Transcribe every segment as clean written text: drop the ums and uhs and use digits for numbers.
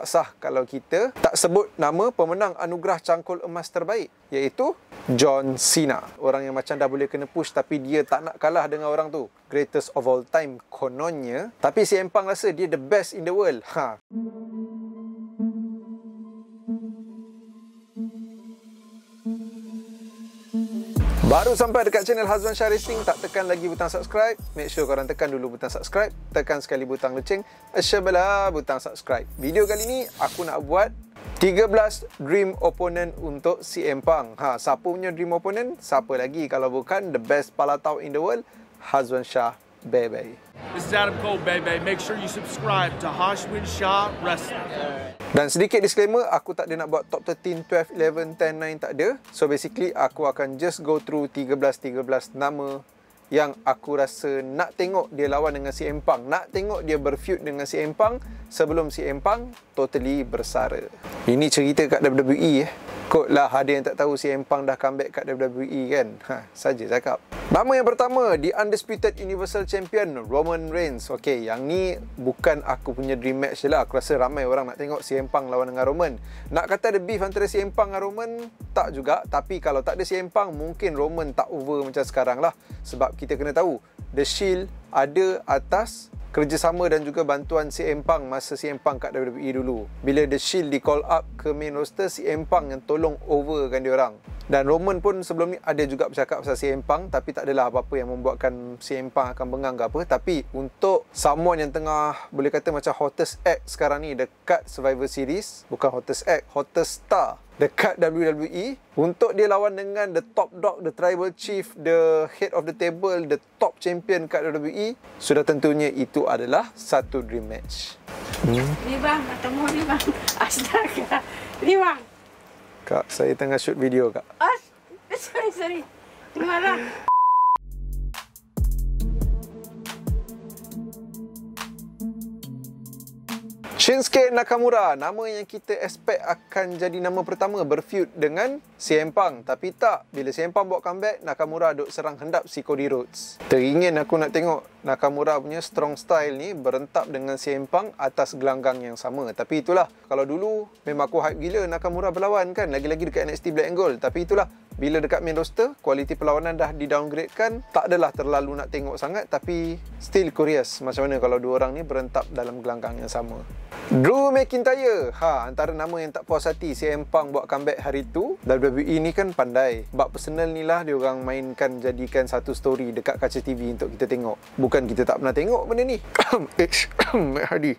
tak sah kalau kita tak sebut nama pemenang anugerah cangkul emas terbaik, iaitu John Cena. Orang yang macam dah boleh kena push tapi dia tak nak kalah dengan orang tu. Greatest of all time kononnya. Tapi CM Punk rasa dia the best in the world. Baru sampai dekat channel Hazwan Shah Racing, tak tekan lagi butang subscribe. Make sure korang tekan dulu butang subscribe. Tekan sekali butang loceng, sebelah butang subscribe. Video kali ni aku nak buat 13 dream opponent untuk CM Punk. Siapa punya dream opponent? Siapa lagi kalau bukan the best palatau in the world, Hazwan Shah, baby. This is Adam Cole, baby. Make sure you subscribe to Hazwan Shah Wrestling. Dan sedikit disclaimer, aku tak ada nak buat top 13, 12, 11, 10, 9, tak ada. So basically, aku akan just go through 13 nama yang aku rasa nak tengok dia lawan dengan CM Punk. Nak tengok dia berfeud dengan CM Punk sebelum CM Punk totally bersara. Ini cerita kat WWE Kot lah ada yang tak tahu CM Punk dah comeback kat WWE kan. Saja cakap. Nama yang pertama, The Undisputed Universal Champion Roman Reigns. Okay, yang ni bukan aku punya dream match je lah. Aku rasa ramai orang nak tengok CM Punk lawan dengan Roman. Nak kata ada beef antara CM Punk dengan Roman, tak juga. Tapi kalau tak ada CM Punk, mungkin Roman tak over macam sekarang lah. Sebab kita kena tahu, The Shield ada atas kerjasama dan juga bantuan CM Punk masa CM Punk kat WWE dulu. Bila The Shield di call up ke main roster, CM Punk yang tolong overkan dia orang. Dan Roman pun sebelum ni ada juga bercakap pasal CM Punk, tapi tak adalah apa-apa yang membuatkan CM Punk akan bengang ke apa. Tapi untuk someone yang tengah boleh kata macam hottest act sekarang ni dekat Survivor Series, bukan hottest act, hottest star dekat WWE, untuk dia lawan dengan the top dog, the tribal chief, the head of the table, the top champion kat WWE, sudah tentunya itu adalah satu dream match. Ni bang, ketemu ni bang. Astaga. Ni bang. Kak, saya tengah shoot video kak. Sorry. Tengah lah. Shinsuke Nakamura, nama yang kita expect akan jadi nama pertama berfeud dengan CM Punk. Tapi tak, bila CM Punk buat comeback, Nakamura duk serang hendap si Cody Rhodes. Teringin aku nak tengok Nakamura punya strong style ni berentap dengan CM Punk atas gelanggang yang sama. Tapi itulah, kalau dulu memang aku hype gila Nakamura berlawan kan, lagi-lagi dekat NXT Black and Gold. Tapi itulah, bila dekat main roster, kualiti perlawanan dah di-downgrade kan, tak adalah terlalu nak tengok sangat. Tapi still curious macam mana kalau dua orang ni berentap dalam gelanggang yang sama. Drew McIntyre, antara nama yang tak puas hati CM Punk buat comeback hari tu. WWE ni kan pandai, bab personal ni lah dia orang mainkan, jadikan satu story dekat kaca TV untuk kita tengok. Bukan kita tak pernah tengok benda ni. Matt Hardy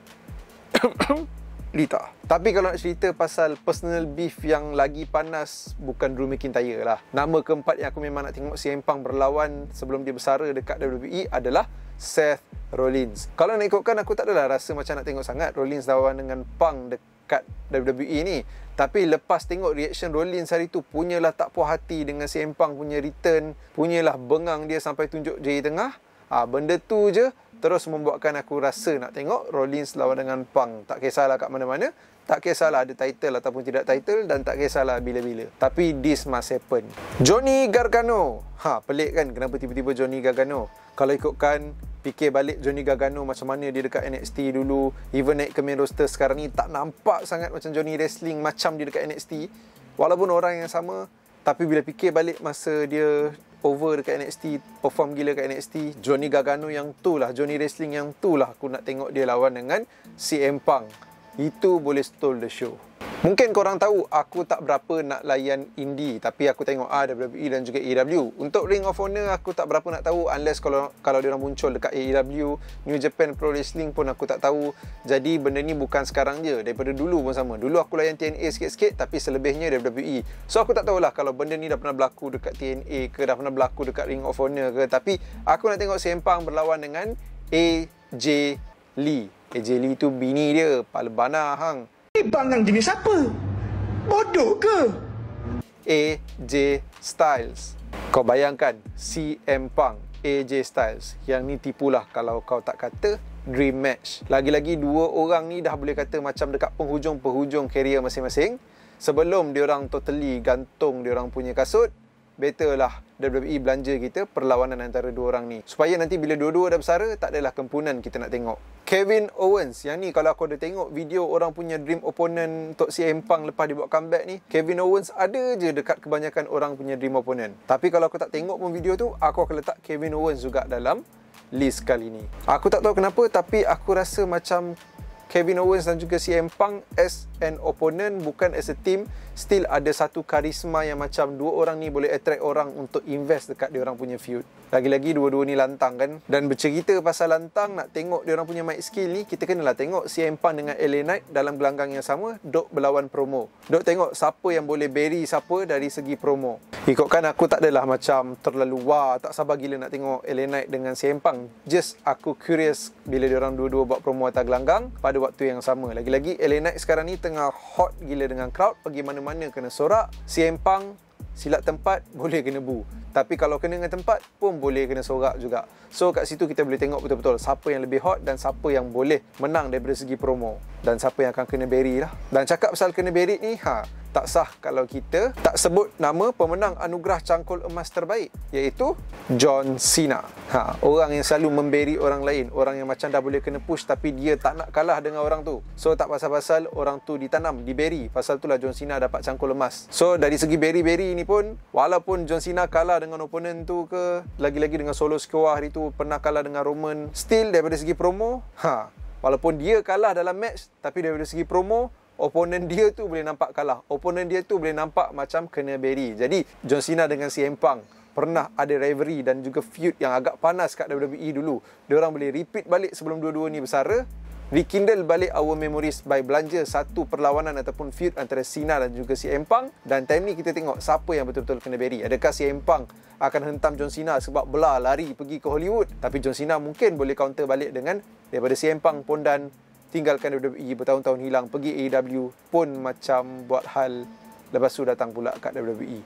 Lita. Tapi kalau nak cerita pasal personal beef yang lagi panas, bukan Drew McIntyre lah. Nama keempat yang aku memang nak tengok CM Punk berlawan sebelum dia bersara dekat WWE adalah Seth Rollins. Kalau nak ikutkan, aku tak adalah rasa macam nak tengok sangat Rollins lawan dengan Punk dekat WWE ni. Tapi lepas tengok reaction Rollins hari tu, punyalah tak puas hati dengan CM Punk punya return, punyalah bengang dia sampai tunjuk jari tengah. Benda tu je terus membuatkan aku rasa nak tengok Rollins lawan dengan Punk. Tak kisahlah kat mana-mana, tak kisahlah ada title ataupun tidak title, dan tak kisahlah bila-bila. Tapi this must happen. Johnny Gargano. Pelik kan kenapa tiba-tiba Johnny Gargano? Kalau ikutkan, fikir balik Johnny Gargano macam mana dia dekat NXT dulu, even naik ke main roster sekarang ni, tak nampak sangat macam Johnny wrestling macam dia dekat NXT. Walaupun orang yang sama, tapi bila fikir balik masa dia over dekat NXT, perform gila kat NXT, Johnny Gargano yang tu lah, Johnny wrestling yang tu lah aku nak tengok dia lawan dengan CM Punk. Itu boleh stole the show. Mungkin korang tahu aku tak berapa nak layan indie, tapi aku tengok WWE dan juga AEW. Untuk Ring of Honor aku tak berapa nak tahu, unless kalau dia orang muncul dekat AEW. New Japan Pro Wrestling pun aku tak tahu. Jadi benda ni bukan sekarang je, daripada dulu pun sama. Dulu aku layan TNA sikit-sikit, tapi selebihnya WWE. So aku tak tahulah kalau benda ni dah pernah berlaku dekat TNA ke, dah pernah berlaku dekat Ring of Honor ke. Tapi aku nak tengok CM Punk berlawan dengan AJ Lee. AJ Lee tu bini dia, kepala bana hang. Bangang jenis apa? Bodoh ke? AJ Styles. Kau bayangkan CM Punk, AJ Styles. Yang ni tipulah kalau kau tak kata dream match. Lagi-lagi dua orang ni dah boleh kata macam dekat penghujung-penghujung career masing-masing. Sebelum diorang totally gantung diorang punya kasut, better lah WWE belanja kita perlawanan antara dua orang ni. Supaya nanti bila dua-dua dah bersara, tak adalah kempunan kita nak tengok. Kevin Owens, yang ni kalau aku ada tengok video orang punya dream opponent untuk CM Punk lepas dia buat comeback ni, Kevin Owens ada je dekat kebanyakan orang punya dream opponent. Tapi kalau aku tak tengok pun video tu, aku akan letak Kevin Owens juga dalam list kali ni. Aku tak tahu kenapa, tapi aku rasa macam Kevin Owens dan juga CM Punk as an opponent, bukan as a team, still ada satu karisma yang macam dua orang ni boleh attract orang untuk invest dekat dia orang punya feud. Lagi-lagi dua-dua ni lantang kan. Dan bercerita pasal lantang, nak tengok dia orang punya mic skill ni, kita kenalah tengok CM Punk dengan LA Knight dalam gelanggang yang sama, dok berlawan promo. Dok tengok siapa yang boleh bury siapa dari segi promo. Ikutkan aku tak adalah macam terlalu wah, tak sabar gila nak tengok LA Knight dengan CM Punk. Just aku curious bila dia orang dua-dua buat promo atas gelanggang pada waktu yang sama. Lagi-lagi LA Knight sekarang ni tengah hot gila dengan crowd, pergi mana-mana kena sorak. CM Punk silap tempat boleh kena bu. Tapi kalau kena dengan tempat pun boleh kena sorak juga. So kat situ kita boleh tengok betul-betul siapa yang lebih hot dan siapa yang boleh menang daripada segi promo. Dan siapa yang akan kena bury lah. Dan cakap pasal kena bury ni, tak sah kalau kita tak sebut nama pemenang anugerah cangkul emas terbaik, iaitu John Cena. Orang yang selalu memberi orang lain, orang yang macam dah boleh kena push tapi dia tak nak kalah dengan orang tu. So tak pasal-pasal orang tu ditanam, diberi. Pasal itulah John Cena dapat cangkul emas. So dari segi beri-beri ni pun, walaupun John Cena kalah dengan opponent tu ke, lagi-lagi dengan Solo Sikoa hari tu pernah kalah dengan Roman, still daripada segi promo, walaupun dia kalah dalam match, tapi daripada segi promo, opponent dia tu boleh nampak kalah. Opponent dia tu boleh nampak macam kena bury. Jadi John Cena dengan CM Punk pernah ada rivalry dan juga feud yang agak panas kat WWE dulu. Diorang boleh repeat balik sebelum dua-dua ni bersara, rekindle balik our memories by belanja satu perlawanan ataupun feud antara Cena dan juga CM Punk. Dan time ni kita tengok siapa yang betul-betul kena bury. Adakah CM Punk akan hentam John Cena sebab belah lari pergi ke Hollywood, tapi John Cena mungkin boleh counter balik dengan daripada CM Punk pondan tinggalkan WWE bertahun-tahun hilang, pergi AEW pun macam buat hal, lepas tu datang pula kat WWE.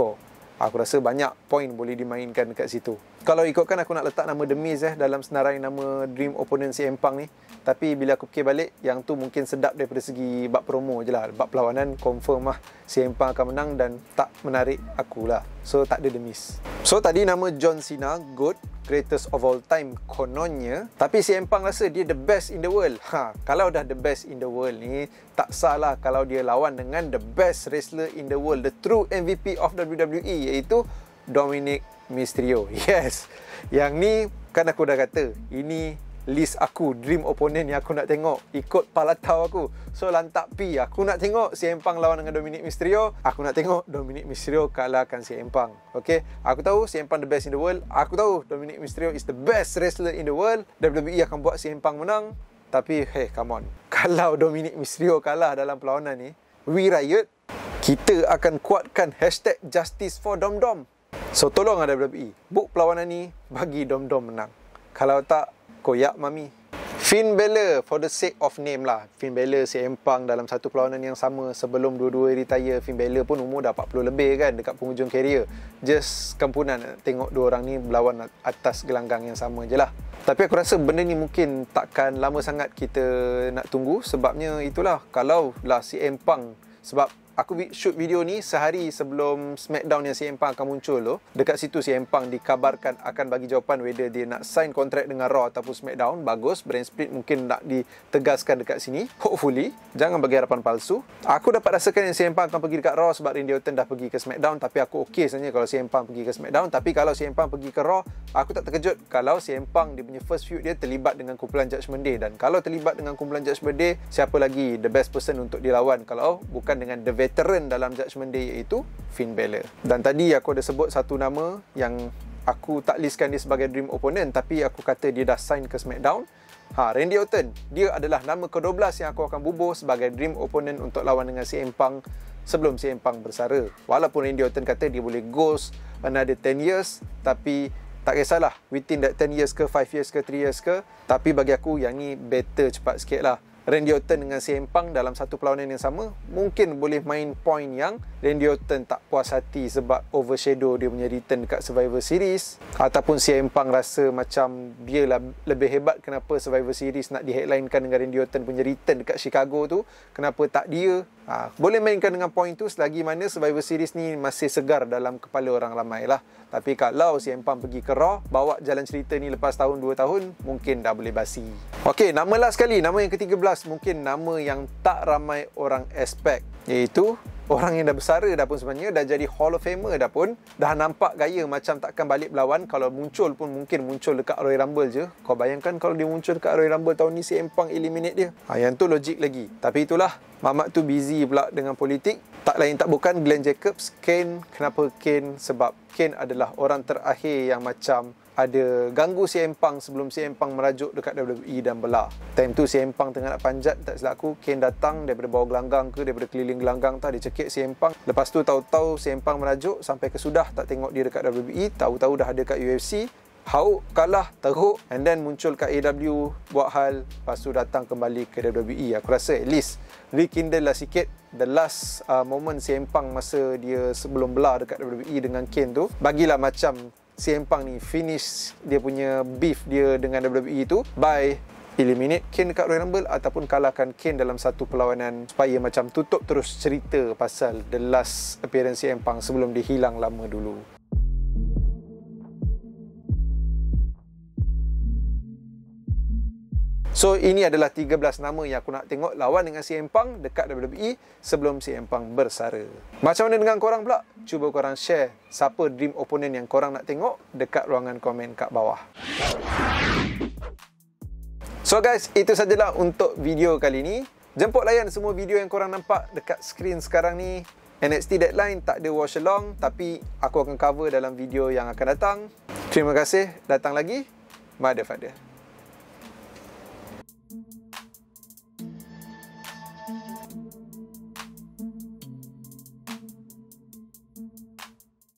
Aku rasa banyak point boleh dimainkan dekat situ. Kalau ikutkan aku nak letak nama The Miz dalam senarai nama dream opponent CM Punk ni. Tapi bila aku fikir balik, yang tu mungkin sedap daripada segi bab promo je lah. Bab perlawanan confirm lah CM Punk akan menang dan tak menarik aku lah. So tak ada The Miz. So tadi nama John Cena, GOAT, greatest of all time kononnya. Tapi CM Punk rasa dia the best in the world. Kalau dah the best in the world ni, tak salah kalau dia lawan dengan the best wrestler in the world, the true MVP of WWE, iaitu Dominic Mysterio. Yes, yang ni kan aku dah kata, ini list aku, dream opponent yang aku nak tengok ikut palatau aku. So lantak pi, aku nak tengok CM Punk lawan dengan Dominic Mysterio. Aku nak tengok Dominic Mysterio kalahkan CM Punk. Okay, aku tahu CM Punk the best in the world. Aku tahu Dominic Mysterio is the best wrestler in the world. WWE akan buat CM Punk menang. Tapi hey, come on, kalau Dominic Mysterio kalah dalam perlawanan ni, We Riot, kita akan kuatkan hashtag Justice for Dom Dom. So tolong WWE, book perlawanan ni, bagi Dom Dom menang. Kalau tak, koyak mami. Finn Balor, for the sake of name lah, Finn Balor, CM Punk dalam satu perlawanan yang sama sebelum dua-dua retire. Finn Balor pun umur dah 40 lebih kan, dekat penghujung career. Just kempunan tengok dua orang ni berlawan atas gelanggang yang sama je lah. Tapi aku rasa benda ni mungkin takkan lama sangat kita nak tunggu. Sebabnya itulah, kalau lah CM Punk, sebab aku shoot video ni sehari sebelum SmackDown yang CM Punk akan muncul tu. Dekat situ CM Punk dikabarkan akan bagi jawapan whether dia nak sign kontrak dengan Raw ataupun SmackDown. Bagus, brand split mungkin nak ditegaskan dekat sini. Hopefully, jangan bagi harapan palsu. Aku dapat rasakan yang CM Punk akan pergi dekat Raw sebab Randy Orton dah pergi ke SmackDown. Tapi aku okey sebenarnya kalau CM Punk pergi ke SmackDown. Tapi kalau CM Punk pergi ke Raw, aku tak terkejut kalau CM Punk dia punya first feud dia terlibat dengan kumpulan Judgment Day. Dan kalau terlibat dengan kumpulan Judgment Day, siapa lagi the best person untuk dilawan kalau bukan dengan the veteran dalam Judgment Day, iaitu Finn Balor. Dan tadi aku ada sebut satu nama yang aku tak listkan dia sebagai dream opponent, tapi aku kata dia dah sign ke SmackDown. Randy Orton, dia adalah nama ke-12 yang aku akan bubuh sebagai dream opponent untuk lawan dengan CM Punk sebelum CM Punk bersara. Walaupun Randy Orton kata dia boleh ghost another 10 years, tapi tak kisahlah, within that 10 years ke, 5 years ke, 3 years ke. Tapi bagi aku yang ni better cepat sikit lah. Randy Orton dengan CM Punk dalam satu perlawanan yang sama, mungkin boleh main point yang Randy Orton tak puas hati sebab overshadow dia punya return dekat Survivor Series, ataupun CM Punk rasa macam dia lah lebih hebat, kenapa Survivor Series nak di-headlinekan dengan Randy Orton punya return dekat Chicago tu, kenapa tak dia. Boleh mainkan dengan point tu selagi mana Survivor Series ni masih segar dalam kepala orang ramai lah. Tapi kalau CM Punk pergi ke Raw, bawa jalan cerita ni lepas tahun 2 tahun, mungkin dah boleh basi. Okey, nama last sekali, nama yang ke-13, mungkin nama yang tak ramai orang expect, iaitu orang yang dah bersara dah pun sebenarnya, dah jadi Hall of Famer dah pun, dah nampak gaya macam takkan balik berlawan. Kalau muncul pun mungkin muncul dekat Royal Rumble je. Kau bayangkan kalau dia muncul dekat Royal Rumble tahun ni, CM Punk eliminate dia. Yang tu logik lagi. Tapi itulah, Mamat tu busy pula dengan politik. Tak lain tak bukan Glenn Jacobs, Kane. Kenapa Kane? Sebab Kane adalah orang terakhir yang macam ada ganggu CM Punk sebelum CM Punk merajuk dekat WWE dan belah. Time tu CM Punk tengah nak panjat, tak silap aku, Kane datang daripada bawah gelanggang ke daripada keliling gelanggang tak, dia cekik CM Punk. Lepas tu tahu-tahu CM Punk merajuk sampai ke sudah tak tengok dia dekat WWE, tahu-tahu dah ada kat UFC. Hauk, kalah, teruk, and then muncul kat AEW, buat hal, lepas tu datang kembali ke WWE. Aku rasa at least rekindle lah sikit the last moment CM Punk masa dia sebelum belah dekat WWE dengan Kane tu. Bagilah macam CM Punk ni finish dia punya beef dia dengan WWE tu by eliminate Kane dekat Royal Rumble ataupun kalahkan Kane dalam satu perlawanan, supaya macam tutup terus cerita pasal the last appearance CM Punk sebelum dia hilang lama dulu. So ini adalah 13 nama yang aku nak tengok lawan dengan CM Punk dekat WWE sebelum CM Punk bersara. Macam mana dengan korang pula? Cuba korang share siapa dream opponent yang korang nak tengok dekat ruangan komen kat bawah. So guys, itu sajalah untuk video kali ni. Jemput layan semua video yang korang nampak dekat skrin sekarang ni. NXT Deadline tak ada watch along, tapi aku akan cover dalam video yang akan datang. Terima kasih, datang lagi. Mother Father.